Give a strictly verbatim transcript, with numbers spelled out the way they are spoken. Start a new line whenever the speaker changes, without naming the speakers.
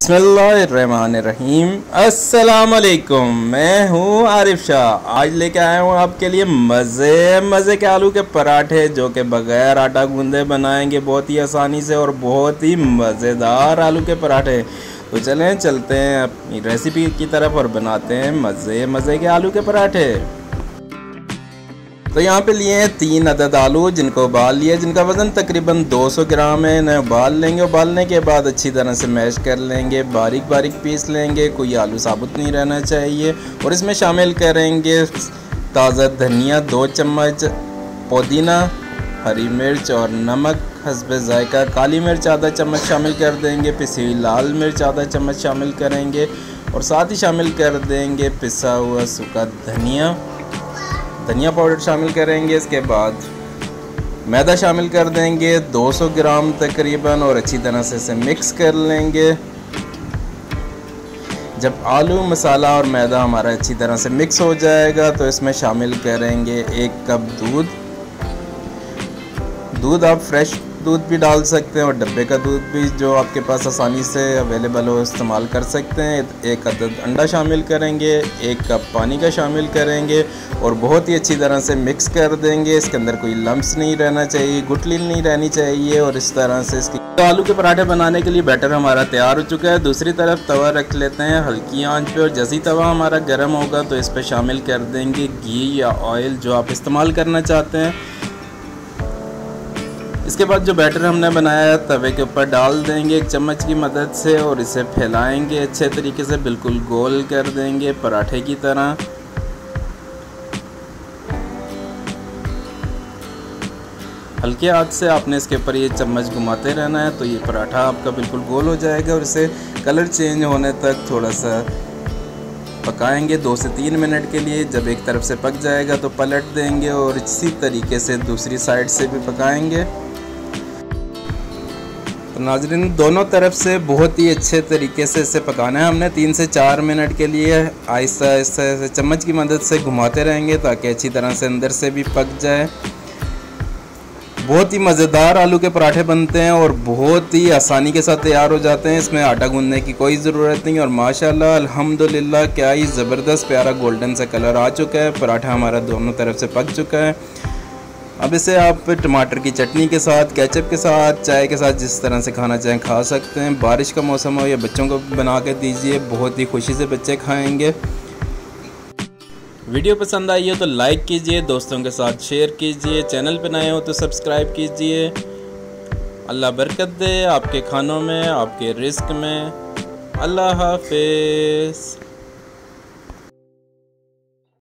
बिस्मिल्लाहिर्रहमानिर्रहीम। अस्सलाम वालेकुम। मैं हूँ आरिफ शाह। आज लेके आया हूँ आपके लिए मज़े मज़े के आलू के पराठे जो कि बग़ैर आटा गूंदे बनाएंगे बहुत ही आसानी से और बहुत ही मज़ेदार आलू के पराठे। तो चलें चलते हैं अपनी रेसिपी की तरफ और बनाते हैं मज़े मज़े के आलू के पराठे। तो यहाँ पे लिए हैं तीन अदद आलू जिनको उबाल लिया, जिनका वज़न तकरीबन दो सौ ग्राम है। इन्हें उबाल लेंगे। उबालने के बाद अच्छी तरह से मैश कर लेंगे, बारीक बारीक पीस लेंगे। कोई आलू साबुत नहीं रहना चाहिए। और इसमें शामिल करेंगे ताज़ा धनिया दो चम्मच, पुदीना, हरी मिर्च और नमक हस्बे ज़ायका। काली मिर्च आधा चम्मच शामिल कर देंगे। पिसी हुई लाल मिर्च आधा चम्मच शामिल करेंगे और साथ ही शामिल कर देंगे पिसा हुआ सूखा धनिया धनिया पाउडर शामिल करेंगे। इसके बाद मैदा शामिल कर देंगे दो सौ ग्राम तकरीबन और अच्छी तरह से इसे मिक्स कर लेंगे। जब आलू मसाला और मैदा हमारा अच्छी तरह से मिक्स हो जाएगा तो इसमें शामिल करेंगे एक कप दूध। दूध आप फ्रेश दूध भी डाल सकते हैं और डब्बे का दूध भी जो आपके पास आसानी से अवेलेबल हो इस्तेमाल कर सकते हैं। एक अदद अंडा शामिल करेंगे, एक कप पानी का शामिल करेंगे और बहुत ही अच्छी तरह से मिक्स कर देंगे। इसके अंदर कोई लम्स नहीं रहना चाहिए, गुठली नहीं रहनी चाहिए। और इस तरह से इसकी तो आलू के पराठे बनाने के लिए बैटर हमारा तैयार हो चुका है। दूसरी तरफ तवा रख लेते हैं हल्की आंच पे और जैसे ही तवा हमारा गर्म होगा तो इस पर शामिल कर देंगे घी या ऑयल जो आप इस्तेमाल करना चाहते हैं। इसके बाद जो बैटर हमने बनाया है तवे के ऊपर डाल देंगे एक चम्मच की मदद से और इसे फैलाएंगे अच्छे तरीके से, बिल्कुल गोल कर देंगे पराठे की तरह। हल्के हाथ से आपने इसके ऊपर ये चम्मच घुमाते रहना है तो ये पराठा आपका बिल्कुल गोल हो जाएगा। और इसे कलर चेंज होने तक थोड़ा सा पकाएंगे दो से तीन मिनट के लिए। जब एक तरफ से पक जाएगा तो पलट देंगे और इसी तरीके से दूसरी साइड से भी पकाएंगे। तो नाज़रीन दोनों तरफ से बहुत ही अच्छे तरीके से इसे पकाना है हमने तीन से चार मिनट के लिए। आहिस्ता आहिस्ता चम्मच की मदद से घुमाते रहेंगे ताकि अच्छी तरह से अंदर से भी पक जाए। बहुत ही मज़ेदार आलू के पराठे बनते हैं और बहुत ही आसानी के साथ तैयार हो जाते हैं। इसमें आटा गूंदने की कोई ज़रूरत नहीं और माशाल्लाह अल्हम्दुलिल्लाह क्या ही ज़बरदस्त प्यारा गोल्डन सा कलर आ चुका है। पराठा हमारा दोनों तरफ से पक चुका है। अब इसे आप टमाटर की चटनी के साथ, केचप के साथ, चाय के साथ जिस तरह से खाना चाहें खा सकते हैं। बारिश का मौसम हो या बच्चों को बना के दीजिए, बहुत ही खुशी से बच्चे खाएँगे। वीडियो पसंद आई हो तो लाइक कीजिए, दोस्तों के साथ शेयर कीजिए, चैनल पर नए हो तो सब्सक्राइब कीजिए। अल्लाह बरकत दे आपके खानों में, आपके रिस्क में। अल्लाह हाफिज़।